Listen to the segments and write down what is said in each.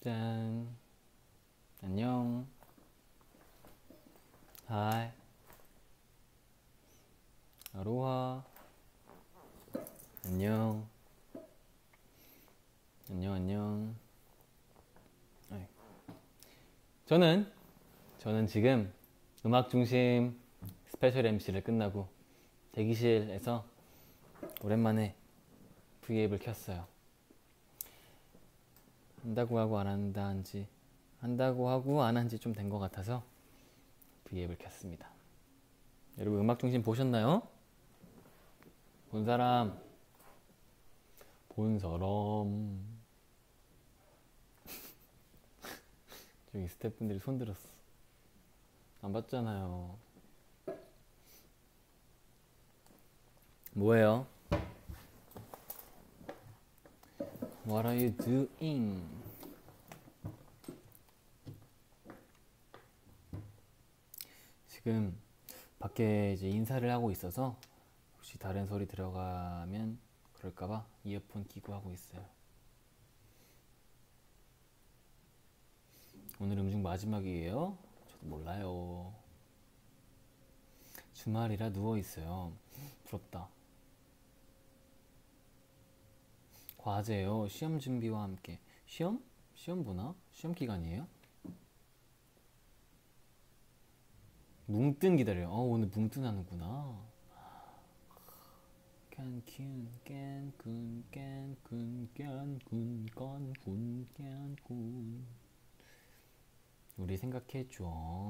짠. 안녕. 하이. 아로하. 안녕. 안녕, 안녕. 아이. 저는 지금 음악 중심 스페셜 MC를 끝나고 대기실에서 오랜만에 V앱을 켰어요. 한다고 하고 안 한다는지, 한다고 하고 안 한지 좀 된 것 같아서 V앱을 켰습니다. 여러분 음악 중심 보셨나요? 본 사람. 저기 스태프분들이 손 들었어. 안 봤잖아요. 뭐예요? What are you doing? 지금 밖에 이제 인사를 하고 있어서 혹시 다른 소리 들어가면 그럴까봐 이어폰 끼고 하고 있어요. 오늘 음중 마지막이에요? 저도 몰라요. 주말이라 누워있어요. 부럽다. 과제요. 시험 준비와 함께. 시험? 시험 보나? 시험 기간이에요? 뭉뜬 기다려요. 오늘 뭉뜬 하는구나. 깐쿤 깐쿤 깐쿤 깐쿤 깐쿤 깐쿤 우리 생각해줘.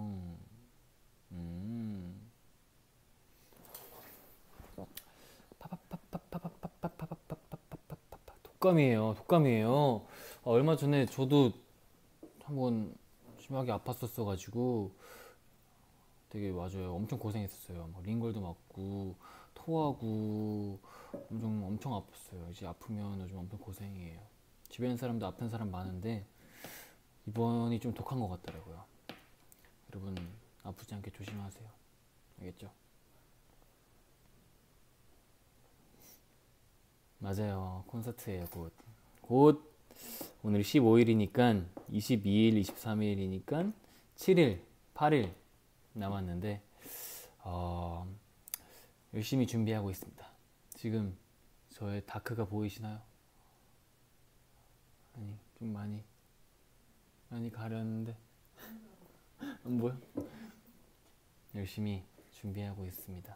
독감이에요. 독감이에요. 얼마 전에 저도 한번 심하게 아팠었어가지고 되게 맞아요. 엄청 고생했었어요. 막 링걸도 맞고 토하고 엄청 아팠어요. 이제 아프면 요즘 엄청 고생이에요. 주변 사람도 아픈 사람 많은데 이번이 좀 독한 것 같더라고요. 여러분 아프지 않게 조심하세요. 알겠죠? 맞아요. 콘서트예요. 곧 오늘 15일이니까 22일, 23일이니까 7일, 8일 남았는데 열심히 준비하고 있습니다. 지금 저의 다크가 보이시나요? 아니 좀 많이 가렸는데 안 보여? 열심히 준비하고 있습니다.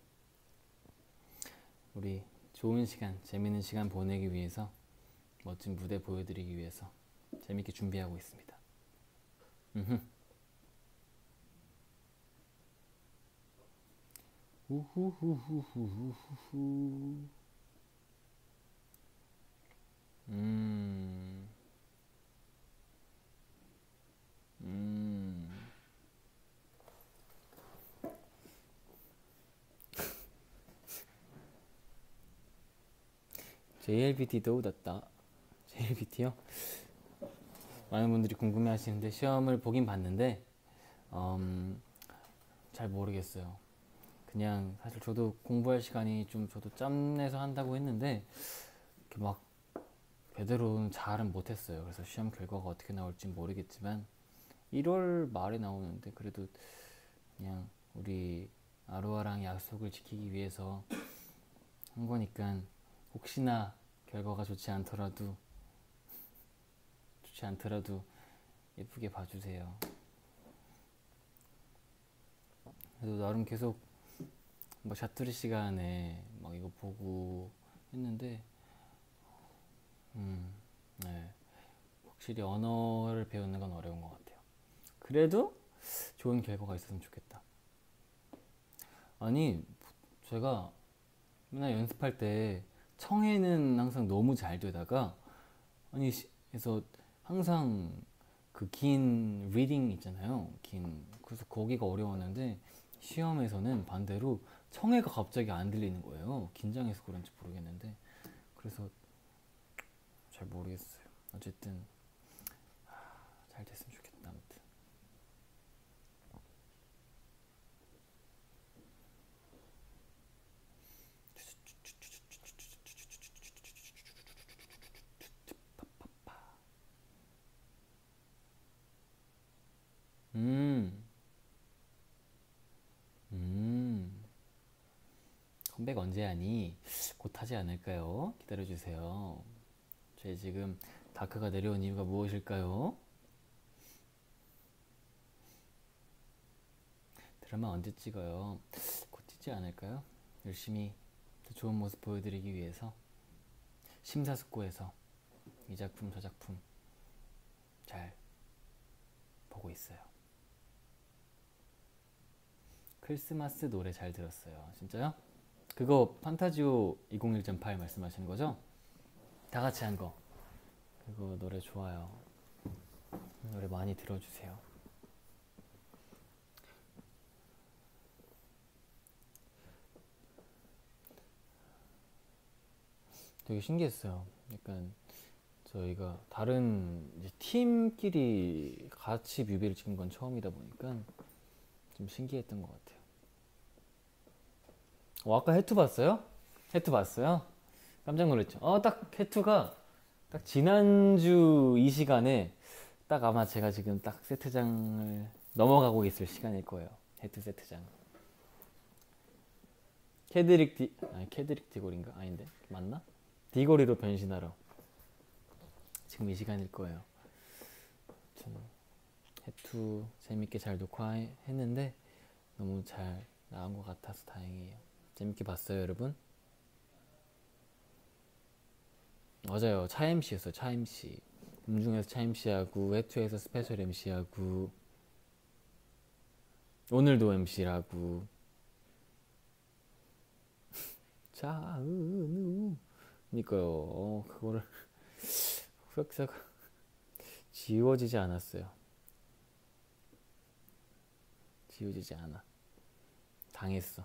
우리 좋은 시간, 재밌는 시간 보내기 위해서 멋진 무대 보여드리기 위해서 재밌게 준비하고 있습니다. 우후후후후후후. 음. JLPT도 얻었다. JLPT요? 많은 분들이 궁금해 하시는데 시험을 보긴 봤는데 잘 모르겠어요. 그냥 사실 저도 공부할 시간이 좀 저도 짬내서 한다고 했는데 이렇게 막 제대로는 잘은 못했어요. 그래서 시험 결과가 어떻게 나올지 모르겠지만 1월 말에 나오는데 그래도 그냥 우리 아로아랑 약속을 지키기 위해서 한 거니까 혹시나 결과가 좋지 않더라도 예쁘게 봐주세요. 그래도 나름 계속 뭐 자투리 시간에 막 이거 보고 했는데 네. 확실히 언어를 배우는 건 어려운 것 같아요. 그래도 좋은 결과가 있었으면 좋겠다. 아니 제가 맨날 연습할 때 청해는 항상 너무 잘 되다가 그래서 항상 그 긴 리딩 있잖아요. 그래서 거기가 어려웠는데 시험에서는 반대로 청해가 갑자기 안 들리는 거예요. 긴장해서 그런지 모르겠는데 그래서 잘 모르겠어요. 어쨌든 잘 됐으면 좋겠다. 아무튼 컴백 언제 하니? 곧 하지 않을까요? 기다려주세요. 저희 지금 다크가 내려온 이유가 무엇일까요? 드라마 언제 찍어요? 곧 찍지 않을까요? 열심히 더 좋은 모습 보여드리기 위해서 심사숙고해서 이 작품 저 작품 잘 보고 있어요. 크리스마스 노래 잘 들었어요. 진짜요? 그거 판타지오 201.8 말씀하시는 거죠? 다 같이 한 거. 그거 노래 좋아요. 노래 많이 들어주세요. 되게 신기했어요. 약간 저희가 다른 이제 팀끼리 같이 뮤비를 찍은 건 처음이다 보니까 좀 신기했던 것 같아요. 아까 해투 봤어요? 해투 봤어요? 깜짝 놀랐죠? 딱 해투가 딱 지난주 이 시간에 딱 아마 제가 지금 딱 세트장을 넘어가고 있을 시간일 거예요. 해투 세트장. 캐드릭 디골인가? 아닌데 맞나? 디골이로 변신하러 지금 이 시간일 거예요. 저는 해투 재밌게 잘 녹화했는데 너무 잘 나온 것 같아서 다행이에요. 재밌게 봤어요, 여러분? 맞아요. 차 MC였어요. 차 MC. 음중에서 차 MC하고 해투에서 스페셜 MC하고 오늘도 MC라고. 자은우 그니까요. 그거를 후역사가 지워지지 않았어요. 지워지지 않아. 당했어.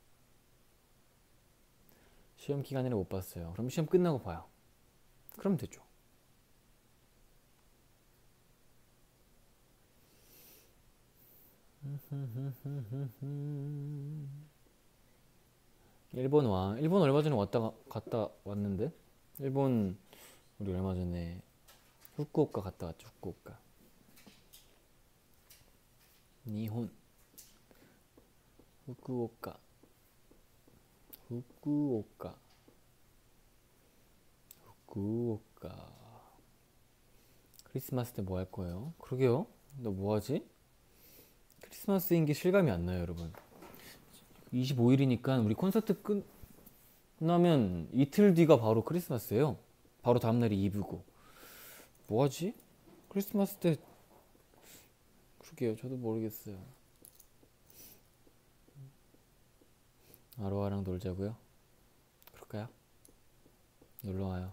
시험 기간에는 못 봤어요. 그럼 시험 끝나고 봐요. 그럼 되죠. 일본 얼마 전에 갔다 왔는데. 일본 우리 얼마 전에 후쿠오카 갔다 왔죠. 후쿠오카. 니혼 후쿠오카 크리스마스 때 뭐 할 거예요? 그러게요. 너 뭐 하지? 크리스마스인 게 실감이 안 나요, 여러분. 25일이니까 우리 콘서트 끝나면 이틀 뒤가 바로 크리스마스예요. 바로 다음날이 이브고. 뭐 하지? 크리스마스 때 그러게요. 저도 모르겠어요. 아로아랑 놀자고요? 그럴까요? 놀러와요.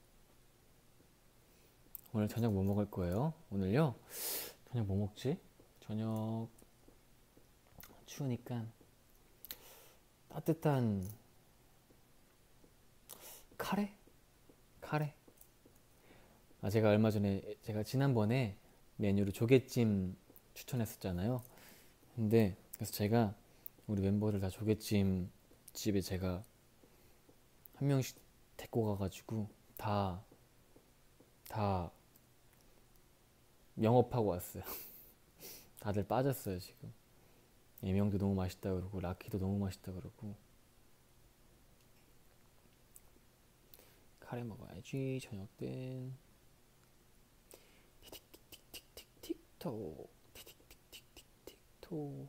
오늘 저녁 뭐 먹을 거예요? 오늘요? 저녁 뭐 먹지? 저녁 추우니까 따뜻한 카레? 제가 얼마 전에 제가 지난번에 메뉴로 조개찜 추천했었잖아요. 근데 그래서 제가 우리 멤버들 다 조개찜 집에 제가 한 명씩 데리고 가가지고 다 영업하고 왔어요. 다들 빠졌어요 지금. 예명도 너무 맛있다 그러고 라키도 너무 맛있다 그러고. 카레 먹어야지 저녁 땐. 틱틱틱틱틱틱톡 틱틱틱틱틱톡.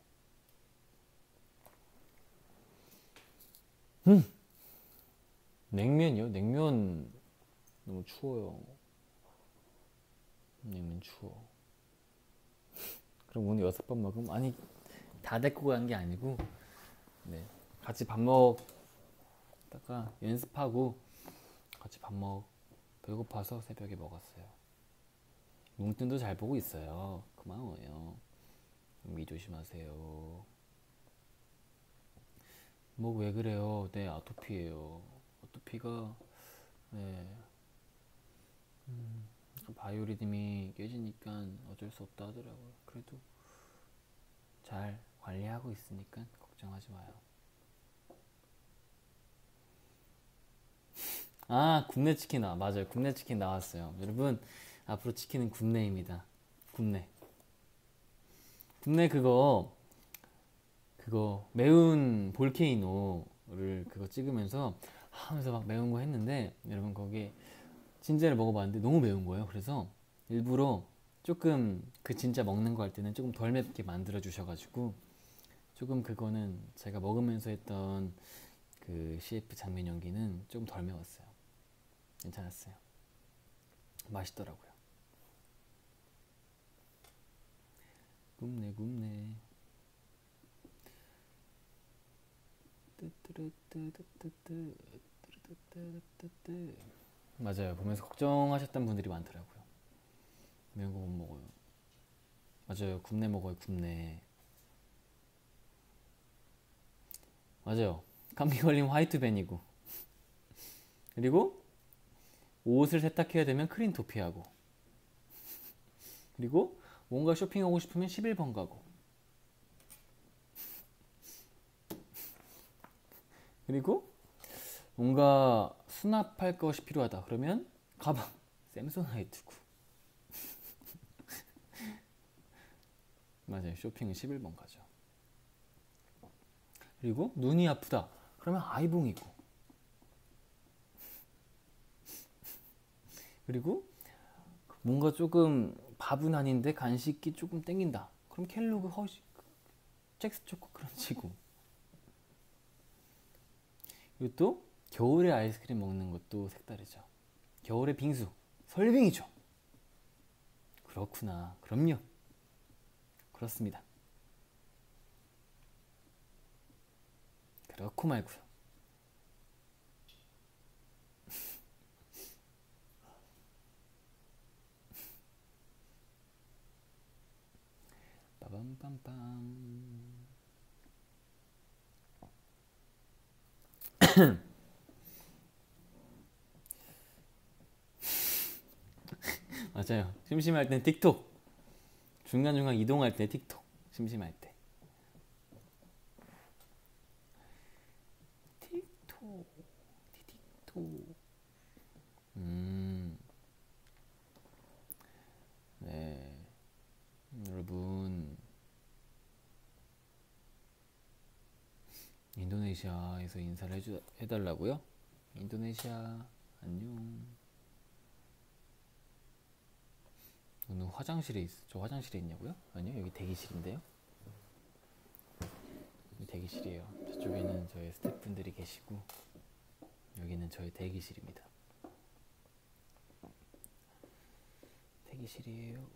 냉면이요? 냉면 너무 추워요. 냉면 추워. 그럼 오늘 6번 먹으면 아니 다 데리고 간 게 아니고 네 같이 밥 먹다가 연습하고 같이 배고파서 새벽에 먹었어요. 뭉뜬도 잘 보고 있어요. 고마워요. 위 조심하세요. 뭐 왜 그래요? 네 아토피예요. 아토피가 네 바이오리듬이 깨지니까 어쩔 수 없다 하더라고요. 그래도 잘 관리하고 있으니까 걱정하지 마요. 굽네 치킨 맞아요. 굽네 치킨 나왔어요. 여러분 앞으로 치킨은 굽네입니다. 굽네 그거 매운 볼케이노 그거 찍으면서 하면서 막 매운 거 했는데 여러분 거기 진짜를 먹어봤는데 너무 매운 거예요. 그래서 일부러 조금 그 진짜 먹는 거 할 때는 조금 덜 맵게 만들어 주셔가지고 조금 그거는 제가 먹으면서 했던 그 CF 장면 연기는 조금 덜 매웠어요. 괜찮았어요. 맛있더라고요. 굽네 굽네. 맞아요. 보면서 걱정하셨던 분들이 많더라고요. 매운 거 못 먹어요. 맞아요. 굽네 먹어요. 굽네. 맞아요. 감기 걸리면 화이트벤이고 그리고 옷을 세탁해야 되면 크린 도피하고 그리고 뭔가 쇼핑하고 싶으면 11번 가고 그리고 뭔가 수납할 것이 필요하다 그러면 가방 샘소나이트고 맞아요. 쇼핑은 11번 가죠. 그리고 눈이 아프다 그러면 아이봉이고 그리고 뭔가 조금 밥은 아닌데 간식이 조금 땡긴다 그럼 켈로그 허쉬 잭스 초코 크런치고 그리고 또 겨울에 아이스크림 먹는 것도 색다르죠. 겨울에 빙수 설빙이죠. 그렇구나. 그럼요. 그렇습니다. 그렇고 말고요. 빠밤빰빰. 맞아요. 심심할 땐 틱톡. 중간중간 이동할 때 틱톡. 심심할 때. 틱톡. 틱톡. 네. 여러분. 인도네시아에서 인사를 해달라고요? 인도네시아 안녕. 오늘 화장실에 저 화장실에 있냐고요? 아니요, 여기 대기실인데요. 여기 대기실이에요. 저쪽에는 저희 스태프분들이 계시고 여기는 저희 대기실입니다. 대기실이에요.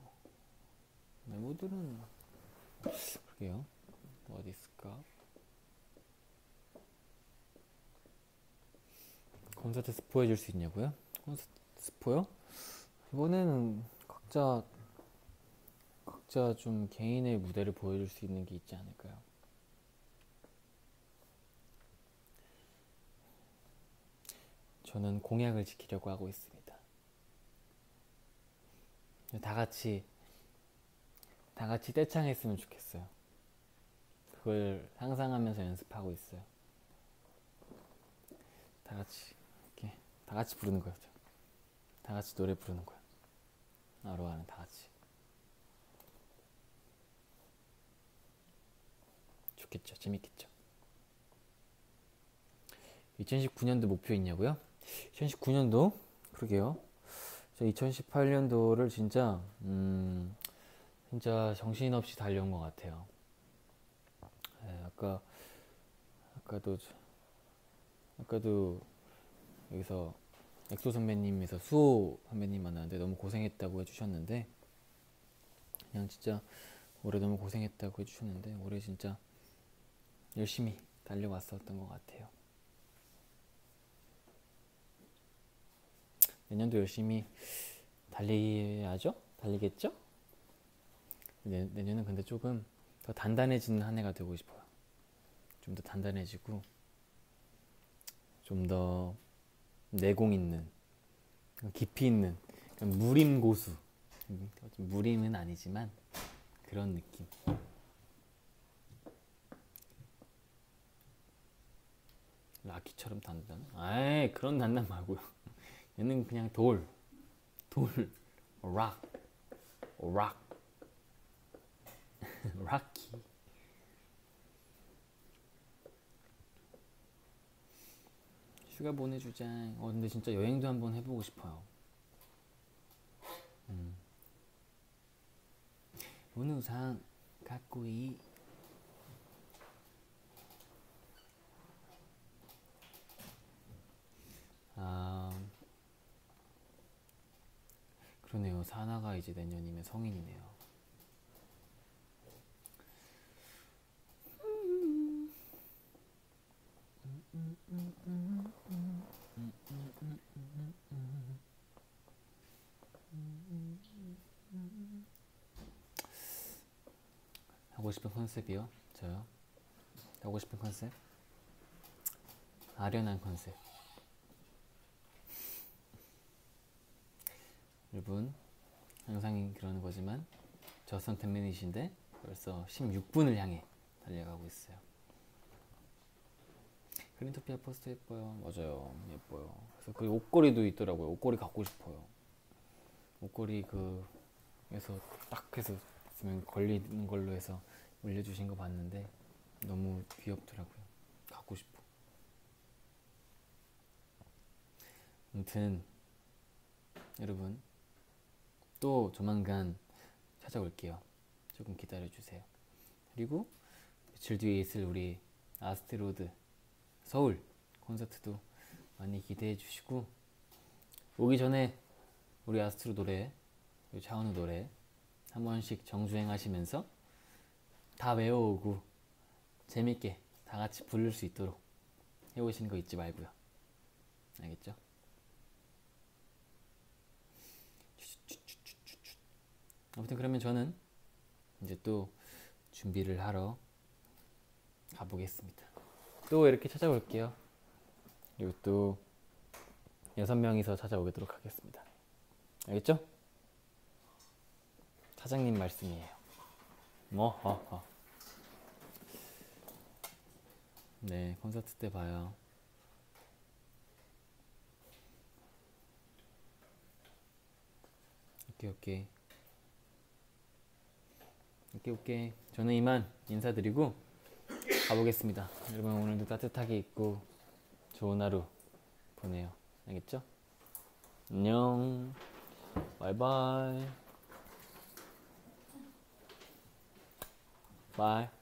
메모들은 그러게요. 뭐 어디 있을까? 콘서트 스포 해줄 수 있냐고요? 콘서트 스포요? 이번에는 각자 좀 개인의 무대를 보여줄 수 있는 게 있지 않을까요? 저는 공약을 지키려고 하고 있습니다. 다 같이 떼창했으면 좋겠어요. 그걸 상상하면서 연습하고 있어요. 다 같이 이렇게 다 같이 부르는 거죠. 다 같이 노래 부르는 거야. 아로하는 다 같이. 좋겠죠. 재밌겠죠. 2019년도 목표 있냐고요? 2019년도? 그러게요. 저 2018년도를 진짜 정신없이 달려온 것 같아요. 네, 아까도 여기서 엑소 선배님에서 수호 선배님 만났는데 너무 고생했다고 해주셨는데 그냥 진짜 올해 너무 고생했다고 해주셨는데 올해 진짜 열심히 달려왔었던 것 같아요. 내년도 열심히 달려야죠? 달리겠죠? 내년은 근데 조금 더 단단해지는 한 해가 되고 싶어요. 좀 더 단단해지고 좀 더 내공 있는 깊이 있는 무림 고수 무림은 아니지만 그런 느낌. 라키처럼 단단? 아이 그런 단단 말고요. 얘는 그냥 돌 락 락키 휴가 보내주자. 근데 진짜 여행도 한번 해보고 싶어요. 운우상 갖고 이 그러네요. 사나가 이제 내년이면 성인이네요. 하고 싶은 컨셉이요? 저요? 하고 싶은 컨셉? 아련한 컨셉. 여러분, 항상 그러는 거지만 저선 10미닛인데 벌써 16분을 향해 달려가고 있어요. 그린토피아 포스터 예뻐요. 맞아요, 예뻐요. 그래서 그 옷걸이도 있더라고요. 옷걸이 갖고 싶어요. 옷걸이 그에서 딱 해서 있으면 걸리는 걸로 해서 올려주신 거 봤는데 너무 귀엽더라고요. 갖고 싶어. 아무튼 여러분 또 조만간 찾아올게요. 조금 기다려주세요. 그리고 며칠 뒤에 있을 우리 아스트로드 서울 콘서트도 많이 기대해 주시고, 오기 전에 우리 아스트로 노래, 차은우 노래 한 번씩 정주행 하시면서 다 외워오고 재밌게 다 같이 부를 수 있도록 해오시는 거 잊지 말고요. 알겠죠? 아무튼 그러면 저는 이제 또 준비를 하러 가보겠습니다. 또 이렇게 찾아올게요. 그리고 또 6명이서 찾아오도록 하겠습니다. 알겠죠? 사장님 말씀이에요. 네, 콘서트 때 봐요. 오케이. 저는 이만 인사드리고 가보겠습니다. 여러분 오늘도 따뜻하게 입고 좋은 하루 보내요. 알겠죠? 안녕. 바이바이. 바이.